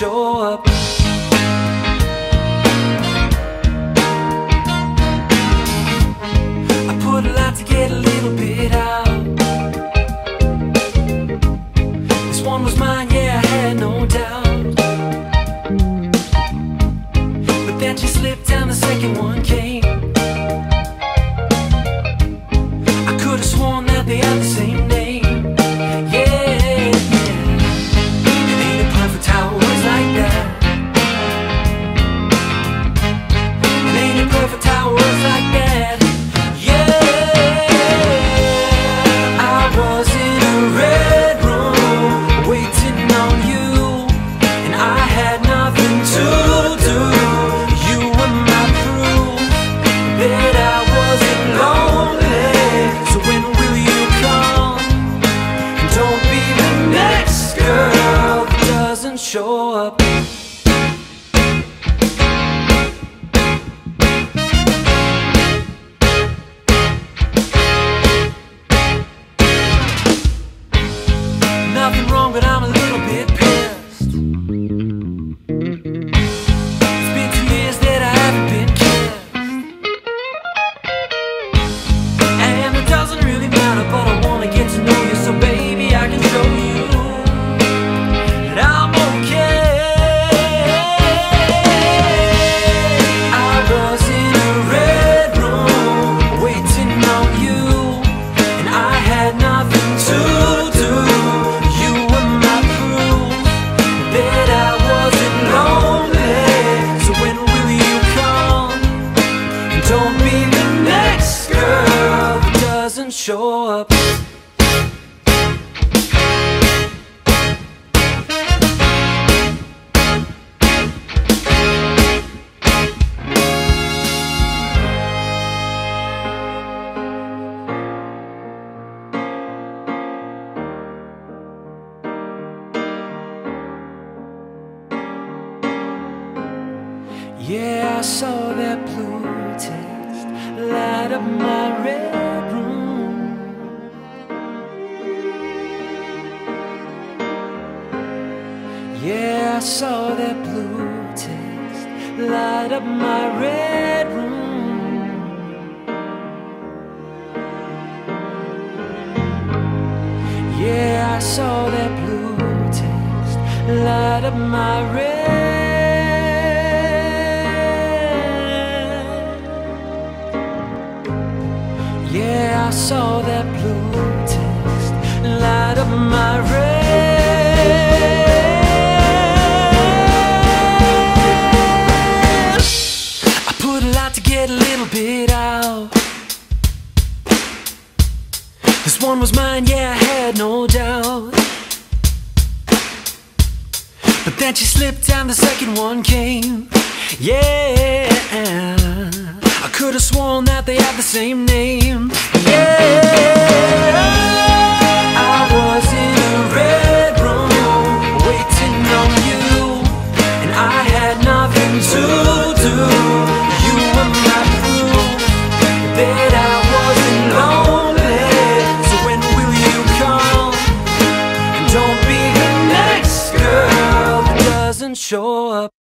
show up. I put a lot to get a little bit out. This one was mine, yeah, I had no doubt. But then she slipped and the second one came. I could have sworn that they had the same name. Yeah, it ain't it perfect how it was like that. It ain't it perfect how it was like that. Yeah, I was in a red room waiting on you, and I had nothing to do. You were my proof that I wasn't lonely. So when will you come? And don't be the next girl that doesn't show up. Nothing wrong, but I'm a little bit pissed. It's been 2 years that I haven't been kissed, and it doesn't really matter, but I wanna get to know you, so baby, I can show you that I'm okay. I was in a red room waiting on you, and I had nothing to do. You were my proof that I wasn't lonely. So when will you come? And don't be the next girl that doesn't show up. Yeah, I saw that blue text light up my red room. Yeah, I saw that blue text light up my red room. Yeah, I saw that blue text light up my red. Yeah, I saw that blue text light up my red. I put a lot to get a little bit out. This one was mine, yeah, I had no doubt. But then she slipped and the second one came. Yeah, I could have sworn that they had the same name. Yeah, I was in a red room waiting on you, and I had nothing to do. You were my proof that I wasn't lonely. So when will you come? And don't be the next girl that doesn't show up.